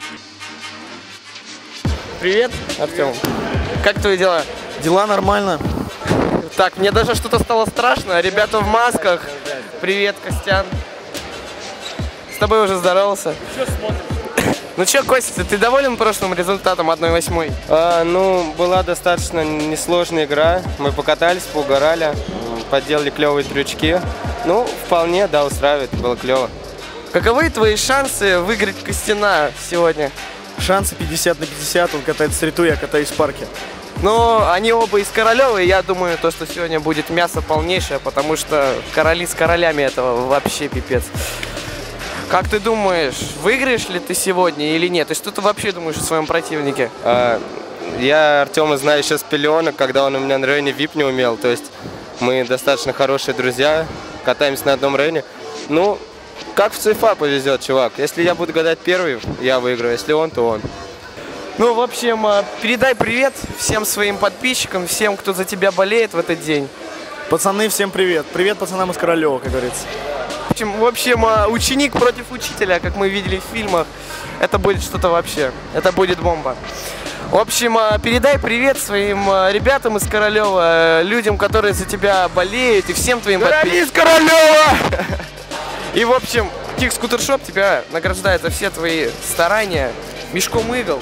Привет, Артем. Как твои дела? Дела нормально. Так, мне даже что-то стало страшно. Ребята в масках. Привет, Костян. С тобой уже здоровался. Что смотришь? Ну что, Костя, ты доволен прошлым результатом 1/8? Ну, была достаточно несложная игра. Мы покатались, поугорали, подделали клевые трючки. Ну, вполне, да, устраивает, было клево. Каковы твои шансы выиграть Костяна сегодня? Шансы 50 на 50, он катается в стриту, я катаюсь в парке. Но они оба из Королева, и я думаю, то, что сегодня будет мясо полнейшее, потому что короли с королями этого вообще пипец. Как ты думаешь, выиграешь ли ты сегодня или нет? И что ты вообще думаешь о своем противнике? Я Артема знаю еще с пеленок, когда он у меня на рейне VIP не умел. То есть мы достаточно хорошие друзья, катаемся на одном рейне. Ну, как в ЦФА повезет, чувак. Если я буду гадать первый, я выиграю. Если он, то он. Ну, в общем, передай привет всем своим подписчикам, всем, кто за тебя болеет в этот день. Пацаны, всем привет. Привет пацанам из Королева, как говорится. В общем, ученик против учителя, как мы видели в фильмах, это будет что-то вообще. Это будет бомба. В общем, передай привет своим ребятам из Королева, людям, которые за тебя болеют, и всем твоим подписчикам. Из Королева! И, в общем, Kick Scooter Shop тебя награждает за все твои старания мешком игл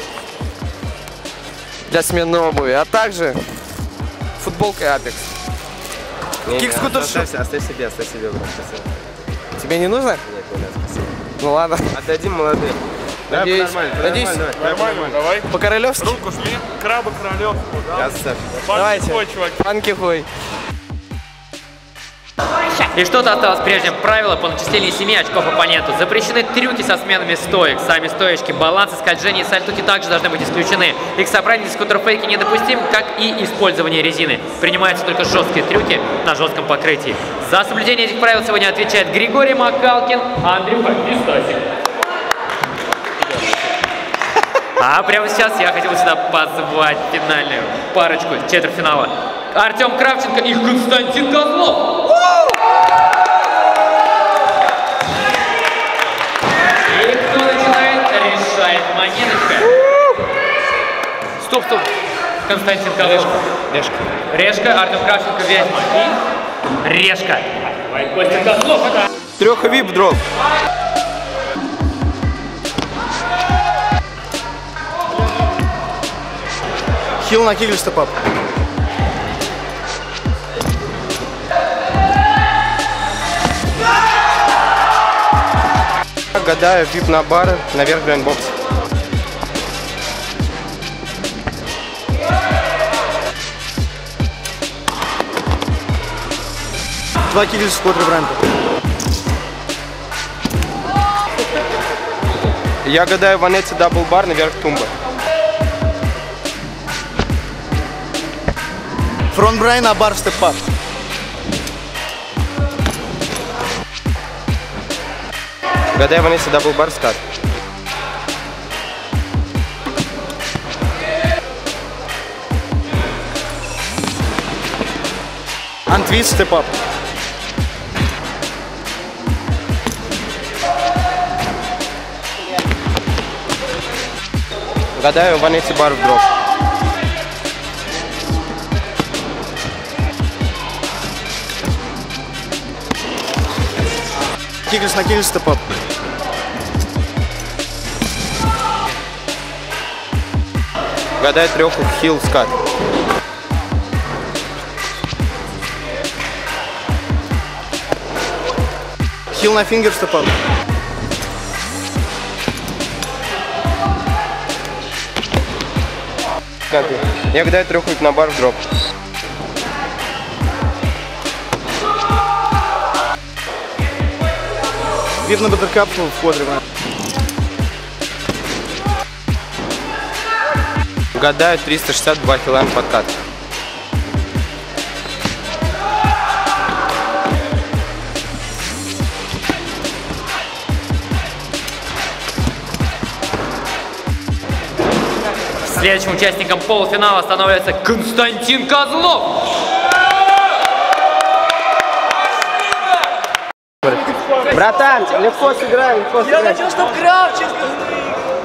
для смены обуви, а также футболкой Apex. Kick Scooter Shop. Оставь себе, брат. Тебе не нужно? Нет, не надо, спасибо. Ну ладно. Отдадим молодым. Надеюсь, Нормально, давай. по-королевски. Руку жми, крабы королев. Давайте. Чувак. Панки хуй. И что-то осталось прежним. Правило по начислению 7 очков оппоненту. Запрещены трюки со сменами стоек. Сами стоечки, балансы, скольжения и сальтуки также должны быть исключены. Их собрание в скутерфейке недопустим, как и использование резины. Принимаются только жесткие трюки на жестком покрытии. За соблюдение этих правил сегодня отвечает Григорий Макалкин, Андрюха Пистасик. А прямо сейчас я хотел сюда позвать финальную парочку четвертьфинала. Артем Кравченко и Константин Козлов. И кто начинает, решает монеточка. Стоп. Константин Козлов. Решка, Артем Кравченко, Вязьма. И решка. Костя Козлов. Трех VIP дроп. Хил на кигль степап. Гадаю, VIP на бары, наверх брейнбокс. Два кигля с квадрибрента. Я гадаю, Ванетти дабл бар, наверх тумба. Фронт брейн, а бар в степап. Гадаю, Ванетти дабл бар, скат. Антвист степап. Гадаю, Ванетти бар в дроп. Киглс на киглс степап. Гадаю, треху хил скат. Хил на фингер степап. Я гадаю, треху на бар в дроп. Вип на баттеркап в квадрибрент. Гадаю, 362 хилан подкат. Следующим участником полуфинала становится Константин Козлов. Братан, легко сыграем, легко сыграем. Я хочу, чтобы Кравченко выиграл.